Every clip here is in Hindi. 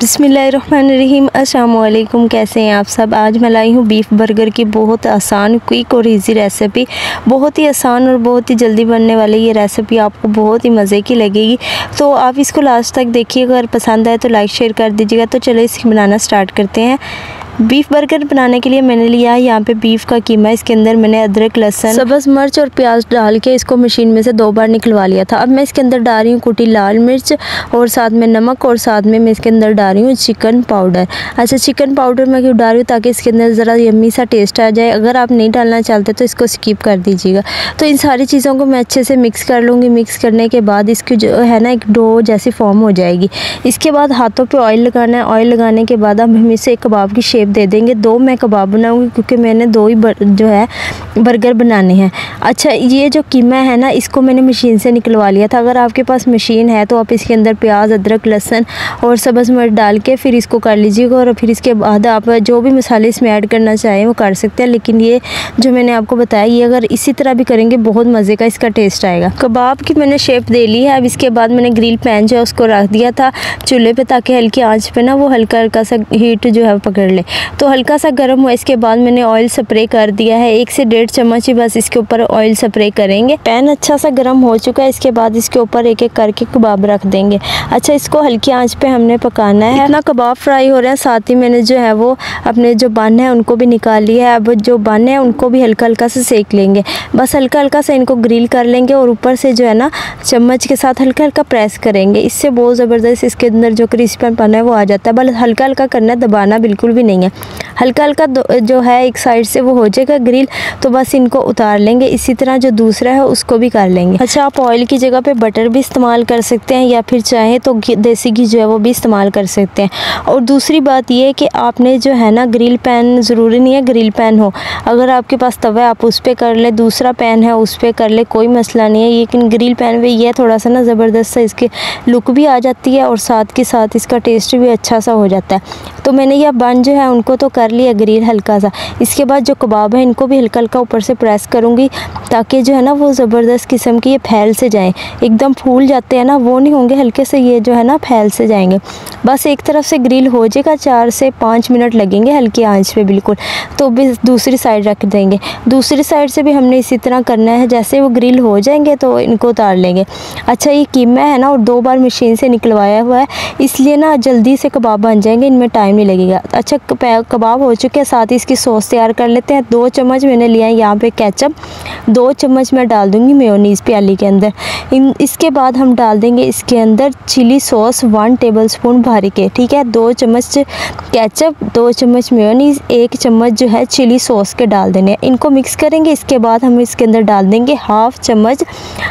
बिस्मिल्लाहिर्रहमानिर्रहीम। अस्सलाम वालेकुम, कैसे हैं आप सब। आज मैं लाई हूँ बीफ बर्गर की बहुत आसान, क्विक और इजी रेसिपी। बहुत ही आसान और बहुत ही जल्दी बनने वाली ये रेसिपी आपको बहुत ही मज़े की लगेगी। तो आप इसको लास्ट तक देखिए, अगर पसंद आए तो लाइक शेयर कर दीजिएगा। तो चलो इसे बनाना स्टार्ट करते हैं। बीफ बर्गर बनाने के लिए मैंने लिया है यहाँ पे बीफ का कीमा। इसके अंदर मैंने अदरक, लहसुन, सब्ज़ मिर्च और प्याज डाल के इसको मशीन में से 2 बार निकलवा लिया था। अब मैं इसके अंदर डाल रही हूँ कुटी लाल मिर्च और साथ में नमक, और साथ में मैं इसके अंदर डाल रही हूँ चिकन पाउडर। अच्छा, चिकन पाउडर मैं क्यों डाल रही हूँ, ताकि इसके अंदर ज़रा यम्मी सा टेस्ट आ जाए। अगर आप नहीं डालना चाहते तो इसको स्किप कर दीजिएगा। तो इन सारी चीज़ों को मैं अच्छे से मिक्स कर लूँगी। मिक्स करने के बाद इसकी जो है ना एक डो जैसी फॉर्म हो जाएगी। इसके बाद हाथों पर ऑयल लगाना है। ऑयल लगाने के बाद अब हम इसे कबाब की शेप दे देंगे। 2 मैं कबाब बनाऊंगी क्योंकि मैंने 2 ही जो है बर्गर बनाने हैं। अच्छा, ये जो कीमा है ना, इसको मैंने मशीन से निकलवा लिया था। अगर आपके पास मशीन है तो आप इसके अंदर प्याज, अदरक, लहसुन और सब्ज़ मिर्च डाल के फिर इसको कर लीजिएगा। और फिर इसके बाद आप जो भी मसाले इसमें ऐड करना चाहें वो कर सकते हैं। लेकिन ये जो मैंने आपको बताया, ये अगर इसी तरह भी करेंगे बहुत मज़े का इसका टेस्ट आएगा। कबाब की मैंने शेप दे ली है। अब इसके बाद मैंने ग्रिल पैन जो है उसको रख दिया था चूल्हे पे, ताकि हल्की आंच पे ना वो हल्का हल्का सा हीट जो है पकड़ ले। तो हल्का सा गर्म हुआ, इसके बाद मैंने ऑयल स्प्रे कर दिया है। 1 से 1.5 चम्मच ही बस इसके ऊपर ऑयल स्प्रे करेंगे। पैन अच्छा सा गर्म हो चुका है। इसके बाद इसके ऊपर एक एक करके कबाब रख देंगे। अच्छा, इसको हल्की आंच पे हमने पकाना है। इतना कबाब फ्राई हो रहा है, साथ ही मैंने जो है वो अपने जो बन है उनको भी निकाल लिया है। अब जो बन है उनको भी हल्का हल्का से सेक लेंगे। बस हल्का हल्का से इनको ग्रिल कर लेंगे और ऊपर से जो है ना चम्मच के साथ हल्का हल्का प्रेस करेंगे। इससे बहुत ज़बरदस्त इसके अंदर जो क्रिस्पीपन है वो आ जाता है। बस हल्का हल्का करना है, दबाना बिल्कुल भी नहीं है। हल्का हल्का जो है एक साइड से वो हो जाएगा ग्रिल, तो बस इनको उतार लेंगे। इसी तरह जो दूसरा है उसको भी कर लेंगे। अच्छा, आप ऑयल की जगह पे बटर भी इस्तेमाल कर सकते हैं, या फिर चाहे तो देसी घी जो है वो भी इस्तेमाल कर सकते हैं। और दूसरी बात ये है कि आपने जो है ना ग्रिल पैन, ज़रूरी नहीं है ग्रिल पैन हो, अगर आपके पास तवा है आप उस पर कर ले, दूसरा पैन है उस पर कर ले, कोई मसला नहीं है। लेकिन ग्रिल पैन पे ये थोड़ा सा ना ज़बरदस्त सा इसकी लुक भी आ जाती है और साथ के साथ इसका टेस्ट भी अच्छा सा हो जाता है। तो मैंने यह बन जो है उनको तो कर लिया ग्रिल हल्का सा। इसके बाद जो कबाब है इनको भी हल्का हल्का ऊपर से प्रेस करूँगी, ताकि जो है ना वो ज़बरदस्त किस्म की ये फैल से जाएँ। एकदम फूल जाते हैं ना वो नहीं होंगे, हल्के से ये जो है ना फैल से जाएंगे। बस एक तरफ से ग्रिल हो जाएगा, 4 से 5 मिनट लगेंगे हल्की आंच पे बिल्कुल। तो भी दूसरी साइड रख देंगे। दूसरी साइड से भी हमने इसी तरह करना है। जैसे वो ग्रिल हो जाएंगे तो इनको उतार लेंगे। अच्छा, ये कीमा है ना और 2 बार मशीन से निकलवाया हुआ है, इसलिए ना जल्दी से कबाब बन जाएंगे, इनमें टाइम नहीं लगेगा। अच्छा, कबाब हो चुके हैं, साथ ही इसकी सॉस तैयार कर लेते हैं। 2 चम्मच मैंने लिया है यहाँ पे केचप, 2 चम्मच मैं डाल दूँगी मेयोनीज़ प्याली के अंदर। इसके बाद हम डाल देंगे इसके अंदर चिली सॉस 1 टेबलस्पून भर के, ठीक है। 2 चम्मच केचप, 2 चम्मच मेयोनीज़, 1 चम्मच जो है चिली सॉस के डाल देने। इनको मिक्स करेंगे। इसके बाद हम इसके अंदर डाल देंगे 1/2 चम्मच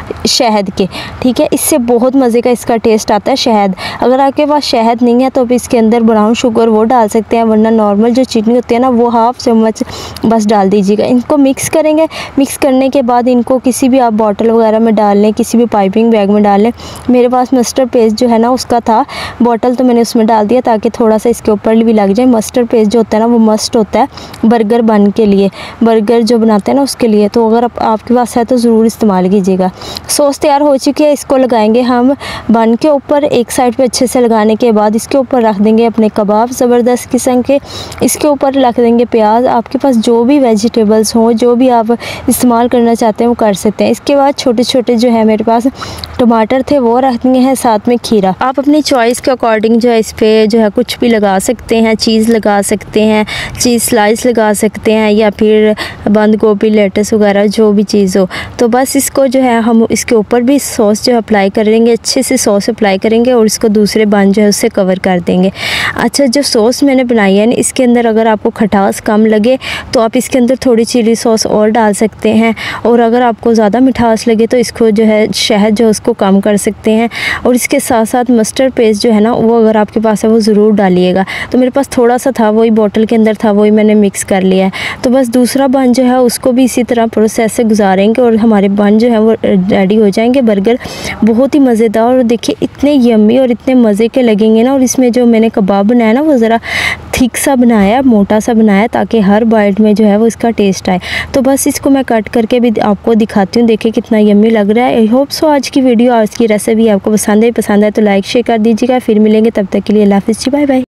शहद के, ठीक है। इससे बहुत मज़े का इसका टेस्ट आता है शहद। अगर आपके पास शहद नहीं है तो आप इसके अंदर ब्राउन शुगर वो डाल सकते हैं, वरना नॉर्मल जो चीनी होती है ना वो 1/2 चम्मच बस डाल दीजिएगा। इनको मिक्स करेंगे। मिक्स करने के बाद इनको किसी भी आप बॉटल वगैरह में डाल लें, किसी भी पाइपिंग बैग में डाल लें। मेरे पास मस्टर्ड पेस्ट जो है ना उसका था बॉटल, तो मैंने उसमें डाल दिया ताकि थोड़ा सा इसके ऊपर भी लग जाए। मस्टर्ड पेस्ट जो होता है ना वो मस्ट होता है बर्गर बन के लिए, बर्गर जो बनाते हैं ना उसके लिए। तो अगर आपके पास है तो ज़रूर इस्तेमाल कीजिएगा। सॉस तैयार हो चुकी है, इसको लगाएंगे हम बन के ऊपर। एक साइड पे अच्छे से लगाने के बाद इसके ऊपर रख देंगे अपने कबाब ज़बरदस्त किस्म के। इसके ऊपर रख देंगे प्याज। आपके पास जो भी वेजिटेबल्स हों, जो भी आप इस्तेमाल करना चाहते हैं वो कर सकते हैं। इसके बाद छोटे छोटे जो है मेरे पास टमाटर थे वो रख दिए हैं, साथ में खीरा। आप अपनी चॉइस के अकॉर्डिंग जो है इस पर जो है कुछ भी लगा सकते हैं। चीज़ लगा सकते हैं, चीज़ स्लाइस लगा सकते हैं, या फिर बंद गोभी, लेटस वगैरह जो भी चीज़ हो। तो बस इसको जो है हम इसके ऊपर भी सॉस जो अप्लाई करेंगे, अच्छे से सॉस अप्लाई करेंगे और इसको दूसरे बन जो है उससे कवर कर देंगे। अच्छा, जो सॉस मैंने बनाई है ना इसके अंदर अगर आपको खटास कम लगे तो आप इसके अंदर थोड़ी चिली सॉस और डाल सकते हैं, और अगर आपको ज़्यादा मिठास लगे तो इसको जो है शहद जो है उसको कम कर सकते हैं। और इसके साथ साथ मस्टर्ड पेस्ट जो है ना वो अगर आपके पास है वो ज़रूर डालिएगा। तो मेरे पास थोड़ा सा था, वही बोतल के अंदर था, वही मैंने मिक्स कर लिया है। तो बस दूसरा बन जो है उसको भी इसी तरह प्रोसेस से गुजारेंगे और हमारे बन जो है वो रेडी हो जाएंगे बर्गर। बहुत ही मज़ेदार और देखिए इतने यम्मी और इतने मज़े के लगेंगे ना। और इसमें जो मैंने कबाब बनाया ना वो ज़रा थिक सा बनाया, मोटा सा बनाया, ताकि हर बाइट में जो है वो इसका टेस्ट आए। तो बस इसको मैं कट करके भी आपको दिखाती हूँ, देखिए कितना यम्मी लग रहा है। आई होप सो आज की वीडियो, आज की रेसिपी आपको पसंद है तो लाइक शेयर कर दीजिएगा। फिर मिलेंगे, तब तक के लिए अल्लाह हाफ़िज़, बाय बाय।